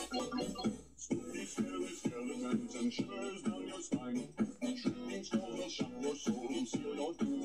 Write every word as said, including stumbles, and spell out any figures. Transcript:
Spooky, scary skeletons and shivers down your spine. Shrieking skull will shock your soul, seal your doom.